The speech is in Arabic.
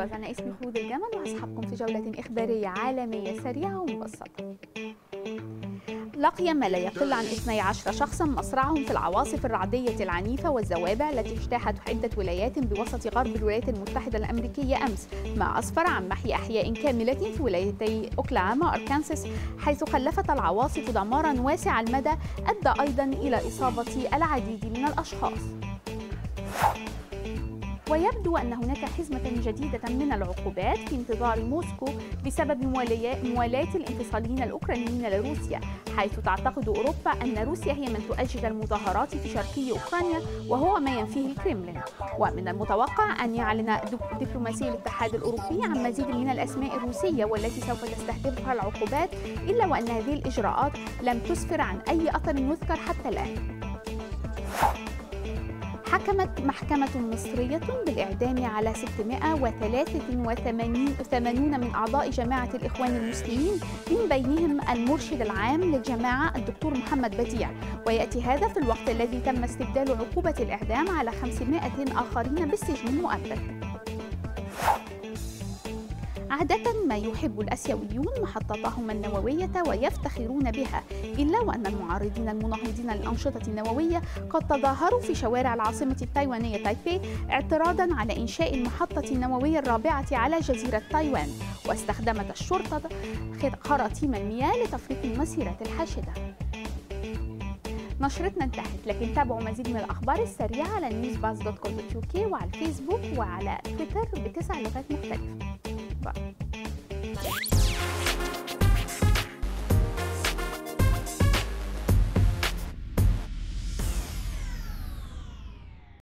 باز، أنا اسمي خلود الجمل وهصحبكم في جولة إخبارية عالمية سريعة ومبسطة. لقي ما لا يقل عن 12 شخصا مصرعهم في العواصف الرعدية العنيفة والزوابع التي اجتاحت عدة ولايات بوسط غرب الولايات المتحدة الأمريكية أمس، ما أسفر عن محي أحياء كاملة في ولايتي أوكلاهوما وأركانساس، حيث خلفت العواصف دمارا واسع المدى أدى أيضا إلى إصابة العديد من الأشخاص. ويبدو أن هناك حزمة جديدة من العقوبات في انتظار موسكو بسبب موالاة الانفصاليين الأوكرانيين لروسيا، حيث تعتقد أوروبا أن روسيا هي من تؤجج المظاهرات في شرقي أوكرانيا، وهو ما ينفيه الكرملين. ومن المتوقع أن يعلن دبلوماسي الاتحاد الأوروبي عن مزيد من الأسماء الروسية والتي سوف تستهدفها العقوبات، إلا وأن هذه الإجراءات لم تسفر عن أي أثر يذكر حتى الآن. حكمت محكمة مصرية بالإعدام على 683 من أعضاء جماعة الإخوان المسلمين، من بينهم المرشد العام للجماعة الدكتور محمد بديع، ويأتي هذا في الوقت الذي تم استبدال عقوبة الإعدام على 500 آخرين بالسجن المؤبد. عادة ما يحب الآسيويون محطاتهم النووية ويفتخرون بها، إلا وأن المعارضين المناهضين للأنشطة النووية قد تظاهروا في شوارع العاصمة التايوانية تايبي اعتراضا على إنشاء المحطة النووية الرابعة على جزيرة تايوان، واستخدمت الشرطة خراطيم المياه لتفريق المسيرات الحاشدة. نشرتنا انتهت، لكن تابعوا مزيد من الأخبار السريعة على newsbuzz.co.uk وعلى الفيسبوك وعلى تويتر ب9 لغات مختلفة. Bye.